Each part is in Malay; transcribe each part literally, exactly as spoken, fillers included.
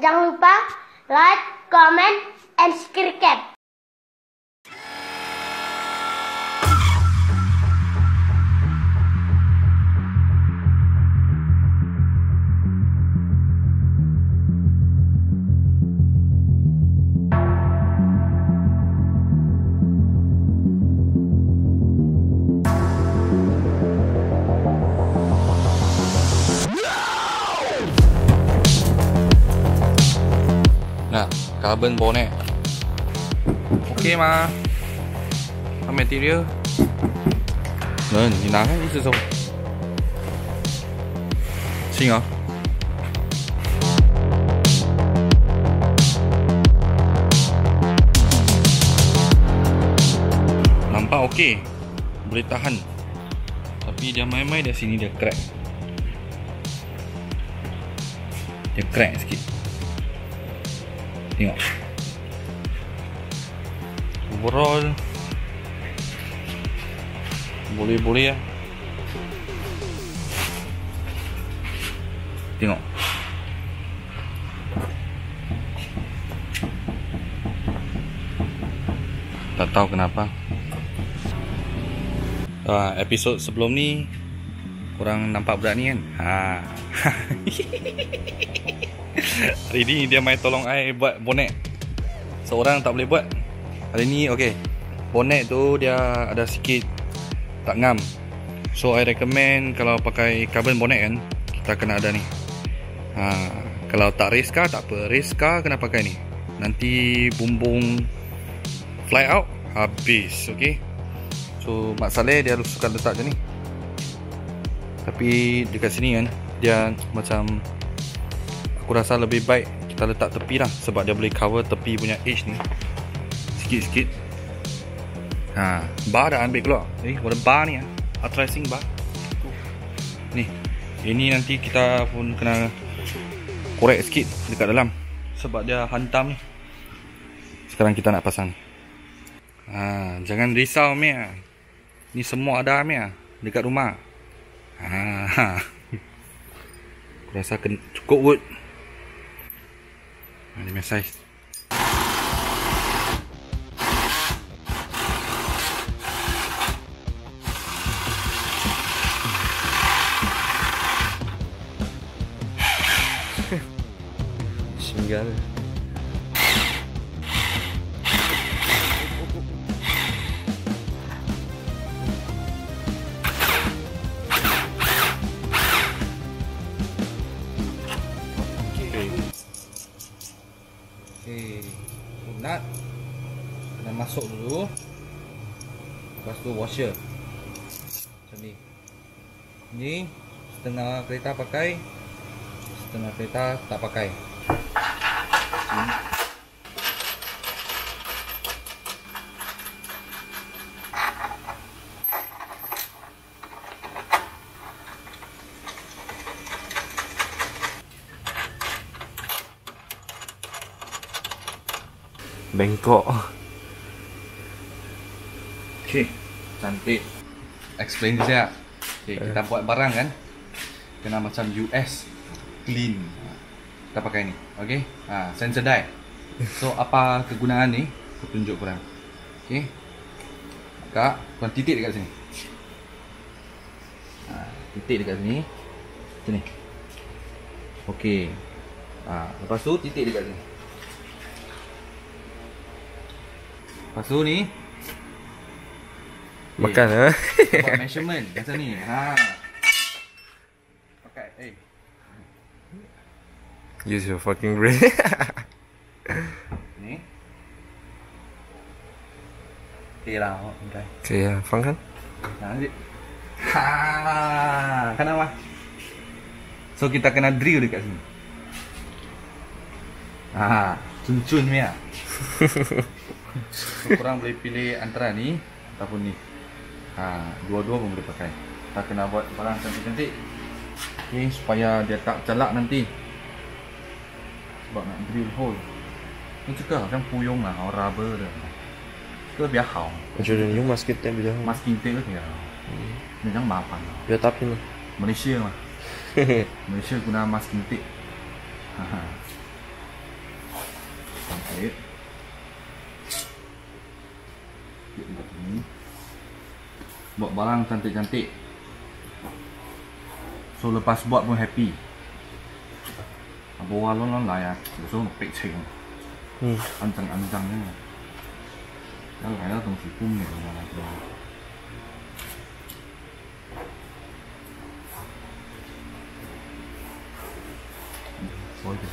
Jangan lupa like, comment, and subscribe. Nah, carbon bonnet. OK 吗？它 material 嗯，你拿开一只手，行啊。Nampak OK, boleh tahan. Tapi dia main-main dari sini dia crack. Dia crack sikit. Tengok. Overall boleh-boleh ya. Tengok. Tak tahu kenapa. Uh, episod sebelum ni korang nampak budak ni kan? Ha. Hari ni dia main tolong I buat bonet. Seorang tak boleh buat. Hari ni ok, bonet tu dia ada sikit tak ngam. So I recommend kalau pakai carbon bonet kan, kita kena ada ni. ha, Kalau tak race car tak apa, race car kena pakai ni. Nanti bumbung fly out habis. Ok, so Mak Saleh dia suka letak macam ni. Tapi dekat sini kan dia macam, aku rasa lebih baik kita letak tepi lah, sebab dia boleh cover tepi punya edge ni sikit-sikit. Ha, bar dah ambil keluar. Eh, ada bar ni ah, tracing bar. Ni, ini nanti kita pun kena korek sikit dekat dalam sebab dia hantam ni. Sekarang kita nak pasang. Ha, jangan risau Mia. Ni semua ada Mia dekat rumah. Ha. Aku rasa cukup kot. Ini punya size. Singgal. Okay, nut kena masuk dulu. Lepas tu washer macam ni. Ni setengah kereta pakai, setengah kereta tak pakai. hmm. Bengkok. Okay, cantik. Explain sekejap. Okay, kita buat barang kan, kena macam U S clean. Kita pakai ni, okay. Ha, sensor die. So apa kegunaan ni, aku tunjuk korang. Okay, Kak, korang titik dekat sini. Ha, titik dekat sini. Sini. Okay. Ha, lepas tu titik dekat sini. Lepas tu ni makan eh, eh. buat measurement macam ni. Ha. Pakai, eh. Use your fucking brain. Ni. Okay lah, okay. Okay, ya, 放看。 Nah, ha, kenapa? So kita kena drill dekat sini. Ha, cun-cun ni ya. So, korang boleh pilih antara ni ataupun ni. Ha, dua-dua pun boleh pakai. Kita kena buat barang cantik-cantik. Okay, supaya dia tak celak nanti. Sebab nak drill hole. Ni juga macam puyung lah, orang rubber dah. 这个比较好。 我觉得你用 masking tape 比较好。 masking tape 比较好，那这样麻烦了。 比较大片吗？ Malaysia 嘛，Malaysia guna masking tape。哈哈。 Baik. Buat ini. Buat barang cantik-cantik. So lepas buat pun happy. Bawa lon-lon lah ya. So pek ceng. Hmm. Ancang-ancangnya. Kalau kayak itu masih pun nih kalau lagi. Oh itu.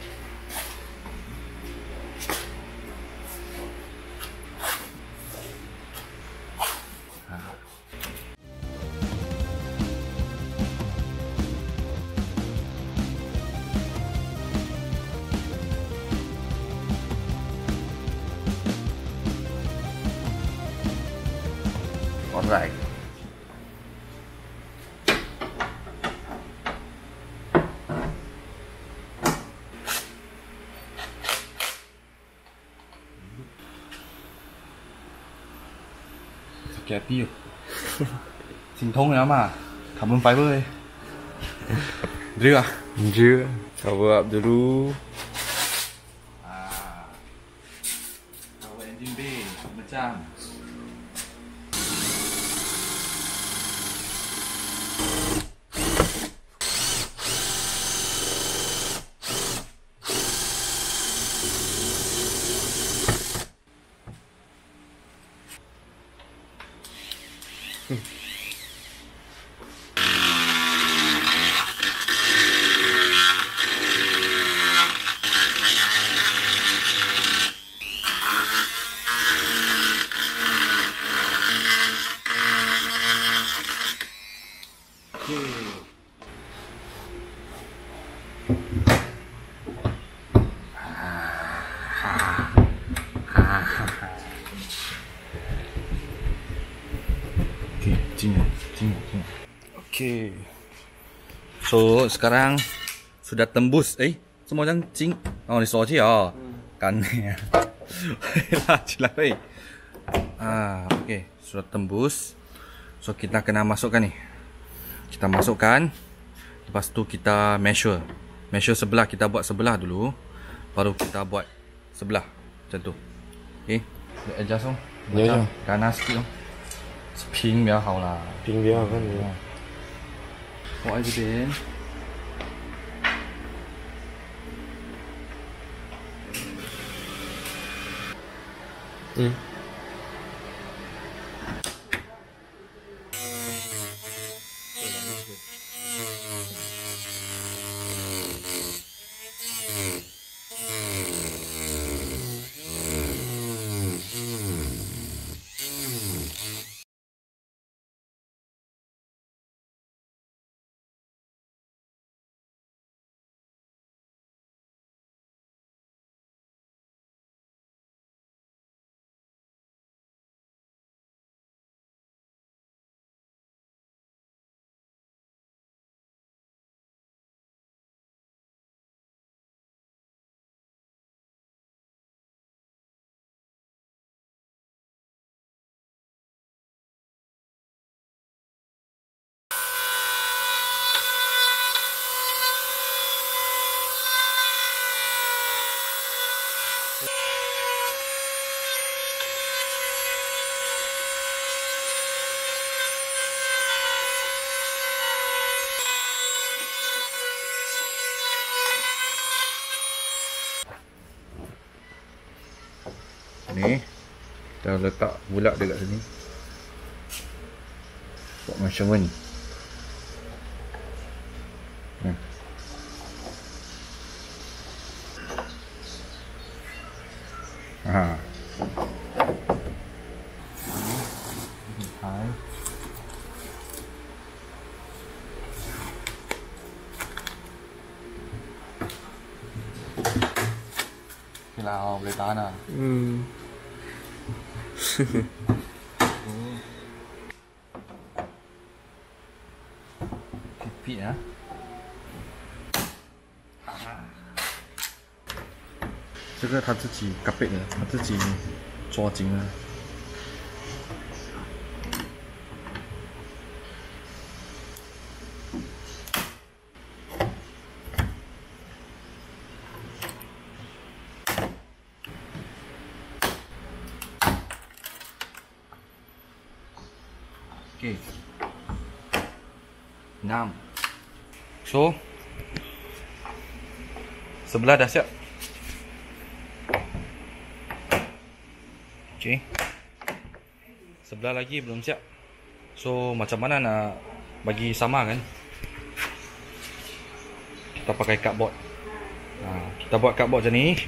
Alright. Sakit hati yuk. Sintong ya mah. Carbon fiber eh. Drill ah. Dia cover up dulu. Ah. Power engine bay macam. Okay, cinggu, cinggu, cinggu. Okay. So sekarang sudah tembus. Eh, semua orang cing. Oh, ni soji ah. Kan ni. Lah, cilak eh. Ah, okay. Sudah tembus. So kita kena masukkan ni. Kita masukkan. Lepas tu kita measure. Measure sebelah, kita buat sebelah dulu. Baru kita buat sebelah. Macam tu. Okay. Adjust dong. Ya, ya. Ganas sikit dong. 平比较好啦。 平比较好看的。 我喺这边。 嗯。 Ni kita letak bulat dekat sini. Buat measurement. Hmm. Ha. Hai. Kalau boleh tahan lah. Hmm. Pipit ya. Ah. 这个他自己夹背的，他自己抓紧了。 Okay. enam. So sebelah dah siap. Okay. Sebelah lagi belum siap. So macam mana nak bagi sama kan? Kita pakai cardboard. Nah, kita buat cardboard macam ni.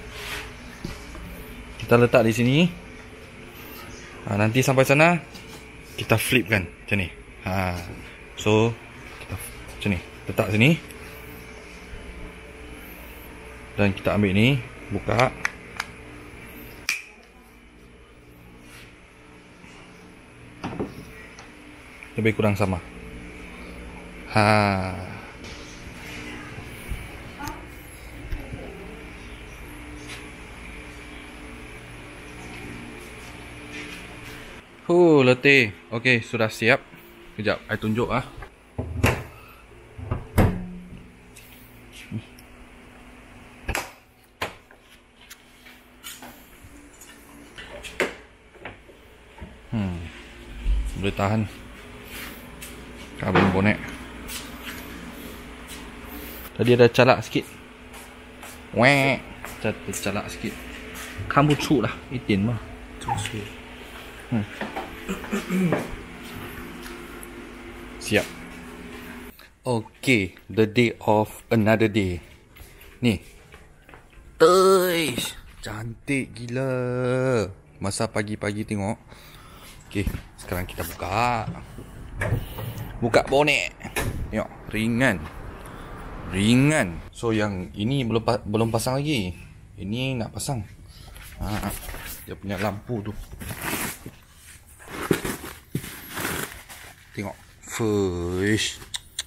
Kita letak di sini. Ha, nanti sampai sana kita flip kan macam ni. Ha. So kita macam ni, letak sini. Dan kita ambil ni, buka. Lebih kurang sama. Ha. Huh, letih. Okey, sudah siap. Kejap, saya tunjuk ah. Hmm. Boleh tahan. Karbon bonet. Tadi ada calak sikit. Wek, calak sikit. 看不出啦，一点嘛。Hmm. Siap. Okay, the day of another day. Ni. Tuish, cantik gila. Masa pagi-pagi tengok. Okay, sekarang kita buka. Buka bonet. Tengok, ringan. Ringan. So yang ini belum belum pasang lagi. Ini nak pasang. Ha, dia punya lampu tu. Tengok. Fush.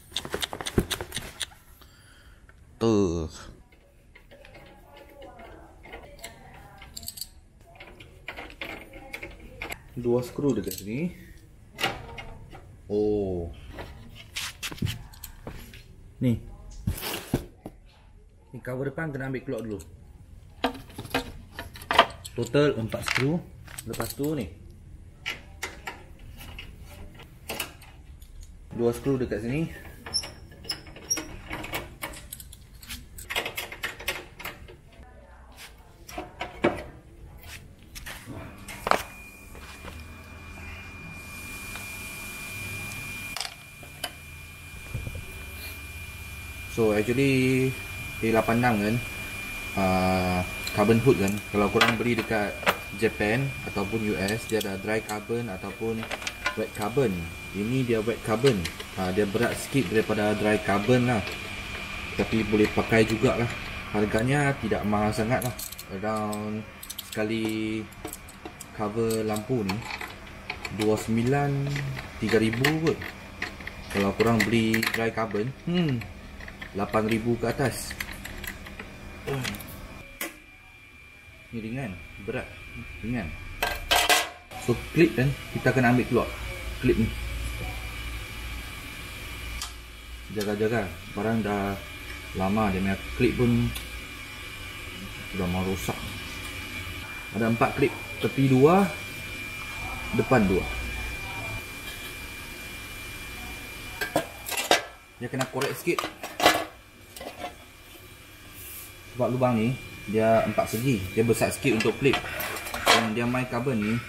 Tuh. Dua skru dekat sini. Oh. Ni. Ni cover depan kena ambil keluar dulu. Total empat skru. Lepas tu ni. Dua skru dekat sini. So actually A lapan enam kan, uh, carbon hood kan, kalau korang beli dekat Japan ataupun U S, dia ada dry carbon ataupun wet carbon. Ini dia wet carbon. Ha, dia berat sikit daripada dry carbon lah, tapi boleh pakai juga lah. Harganya tidak mahal sangat lah. Around sekali cover lampu ni dua puluh sembilan tiga ribu kot. Kalau korang beli dry carbon, hmm, lapan ribu ke atas. Ni ringan, berat, ringan. So klip kan, kita kena ambil keluar klip ni. Jaga-jaga, barang dah lama, dia punya klip pun sudah mau rosak. Ada empat klip, tepi dua, depan dua. Dia kena korek sikit, sebab lubang ni dia empat segi, dia besar sikit untuk klip. Dan dia main carbon ni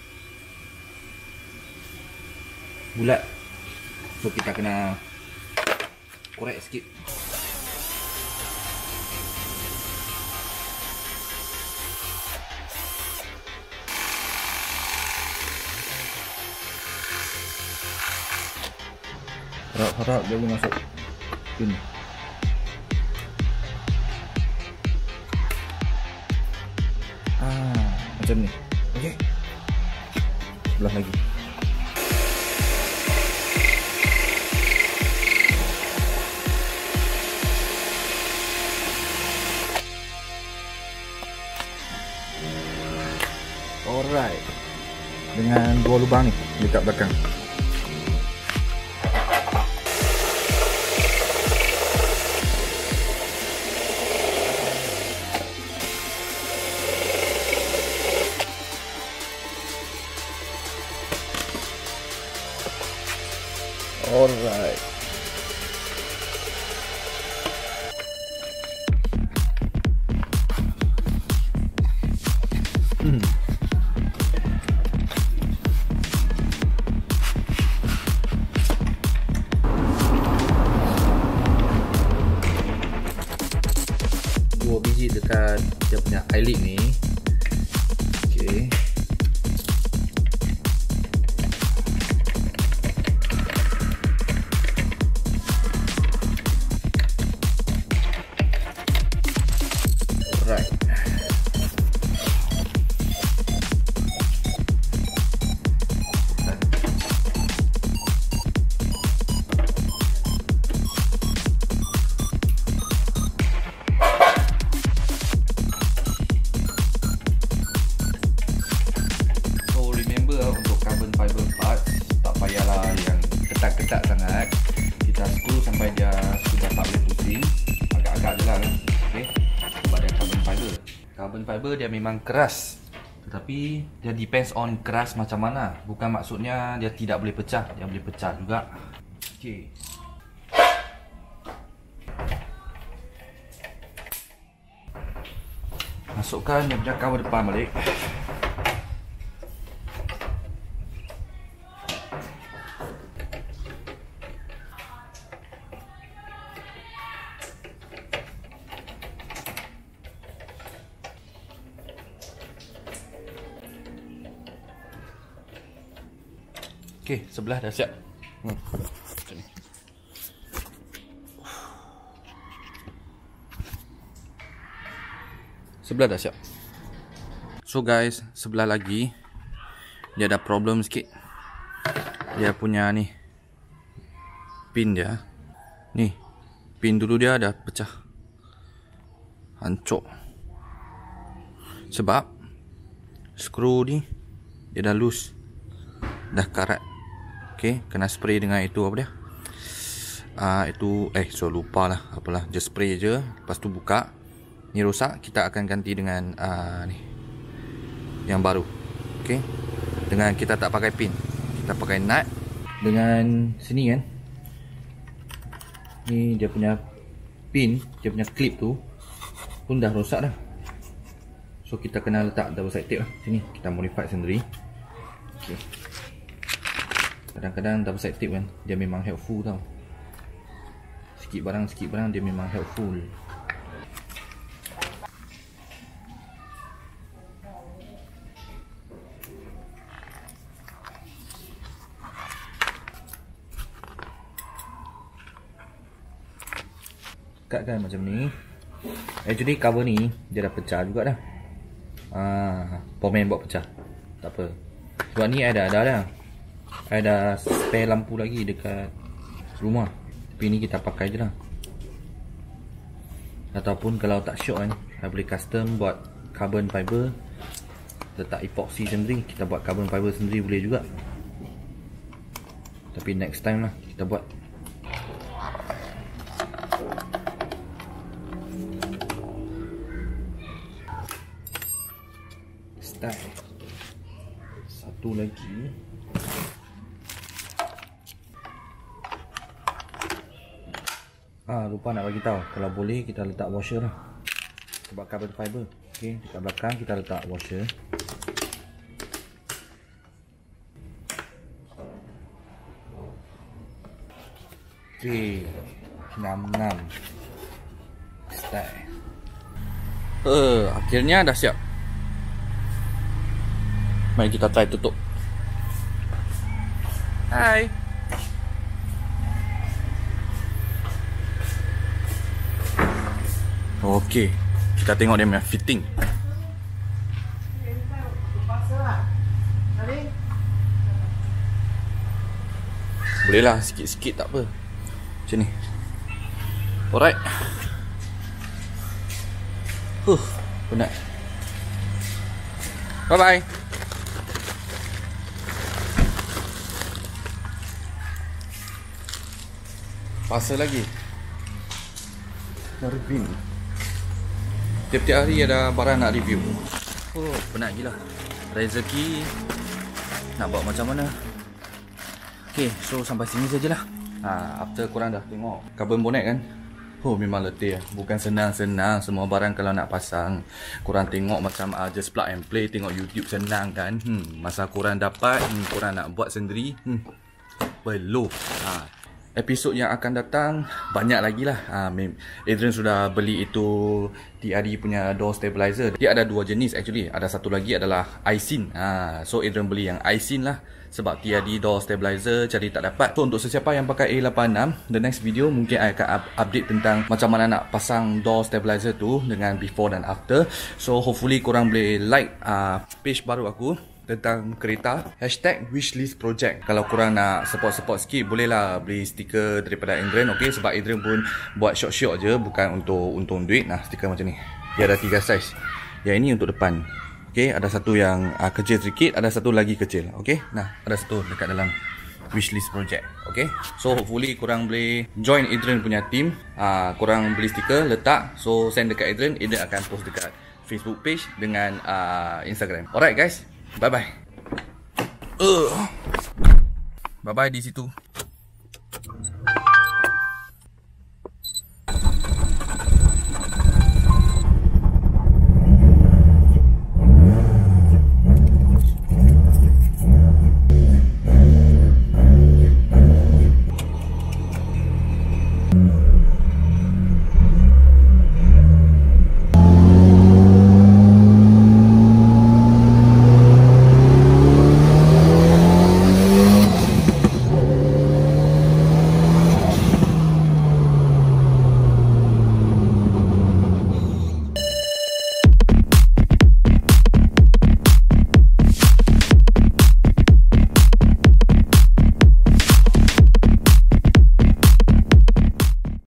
bulat, so kita kena korek sikit. Harap-harap dia boleh masuk pin. Ah, macam ni. Okey. Belah lagi. Alright. Dengan dua lubang ni dekat belakang. dekat dia punya eyelid ni. Okey. Right. So remember untuk carbon fiber parts tak payahlah yang ketat-ketat sangat. Kita screw sampai dia sudah tak boleh pusing. Agak-agak je lah kan. Okay. Sebab dia carbon fiber. Carbon fiber dia memang keras, tetapi dia depends on keras macam mana. Bukan maksudnya dia tidak boleh pecah. Dia boleh pecah juga. Okay. Masukkan dia punya cover depan balik. Okey, sebelah dah siap. Hmm. Macam ni. Sebelah dah siap. So guys, sebelah lagi dia ada problem sikit. Dia punya ni pin dia. Ni, pin dulu dia dah pecah. Hancur. Sebab skru ni dia dah loose. Dah karat. Okay, kena spray dengan itu apa dia? Ah, uh, itu eh so lupa lah. Apalah, just spray je. Lepas tu buka. Ni rosak, kita akan ganti dengan uh, ni yang baru. Okay, dengan kita tak pakai pin, kita pakai nut. Dengan sini kan, ni dia punya pin, dia punya clip tu pun dah rosak dah. So kita kena letak double side tape lah. Sini kita modify sendiri. Okay. Kadang-kadang double side tape kan, dia memang helpful tau. Sikit barang, sikit barang dia memang helpful. Dekatkan macam ni. Actually cover ni dia dah pecah juga dah. Ah, Pomen buat pecah. Tak apa. Sebab ni ada ada dah. Ada spare lampu lagi dekat rumah. Tapi ni kita pakai je lah. Ataupun kalau tak syok kan, kita boleh custom buat carbon fiber, letak epoxy sendiri. Kita buat carbon fiber sendiri boleh juga. Tapi next time lah kita buat. Style. Satu lagi. Ah, lupa nak bagi tahu, kalau boleh kita letak washer lah. Sebab carbon fiber. Okey, dekat belakang kita letak washer. Okey, enam enam. Style. Eh, uh, akhirnya dah siap. Mari kita try tutup. Hai. Okey, kita tengok dia punya fitting. Boleh lah, sikit-sikit tak apa. Macam ni. Alright. Huh, penat. Bye-bye. Pasal lagi. Nak review. Tiap-tiap hari ada barang nak review. Oh, penat gila. Rezeki nak buat macam mana. Okay, so sampai sini sajalah. Ha, after korang dah tengok carbon bonnet kan. Oh, memang letih lah. Bukan senang-senang semua barang kalau nak pasang. Korang tengok macam uh, just plug and play, tengok YouTube senang kan. Hmm, masa korang dapat, hmm, korang nak buat sendiri, hmm, belum. Ha. episod yang akan datang banyak lagi lah. ha, Adrian sudah beli itu T R D punya door stabilizer. Dia ada dua jenis actually. Ada satu lagi adalah Aisin. ha, So Adrian beli yang Aisin lah, sebab T R D door stabilizer cari tak dapat. So untuk sesiapa yang pakai A lapan enam, the next video mungkin I akan up update tentang macam mana nak pasang door stabilizer tu dengan before dan after. So hopefully korang boleh like uh, page baru aku tentang kereta, hashtag wishlist project. Kalau korang nak support-support sikit, bolehlah beli stiker daripada Adrian, okay? Sebab Adrian pun buat short-short je, bukan untuk untung duit. Nah, stiker macam ni, dia ada tiga size. Yang ini untuk depan, okay? Ada satu yang uh, kecil sedikit, ada satu lagi kecil, okay? Nah, ada satu dekat dalam wishlist project, okay? So hopefully korang boleh join Adrian punya team. uh, Korang beli stiker, letak, so send dekat Adrian. Adrian akan post dekat Facebook page dengan uh, Instagram. Alright guys, bye bye. Uh. Bye bye di situ.